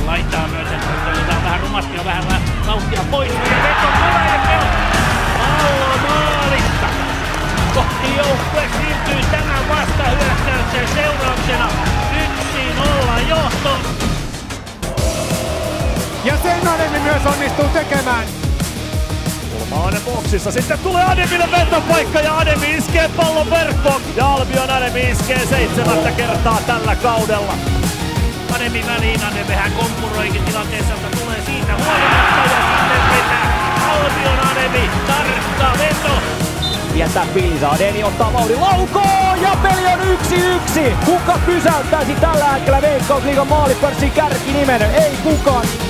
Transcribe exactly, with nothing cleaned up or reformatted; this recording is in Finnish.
laitaa myöten, otetaan vähän rumasti ja vähän vauhtia pois. Ja veto tulee ja pelaa. Pallo maalista. Kohti joukkue siirtyy tämän vastahyökkäyksen seurauksena. yksi nolla johto. Ja sen Ademi myös onnistuu tekemään. Ulmanen boksissa, sitten tulee Ademille vetopaikka ja Ademi iskee pallon verkkoon. Ja Albion Ademi iskee seitsemättä kertaa tällä kaudella. Ademi väliin, Ademi hän kompuroikin tilanteessa, mutta tulee siitä huolimatta ja sitten pitää Albion Ademi, tarkka veto. Jättää Pilsa, Ademi ottaa vauhdin laukoon ja peli on yksi yksi. Kuka pysäyttäisi tällä hetkellä Veikkausliigan maalipörssin kärkinimen? Ei kukaan.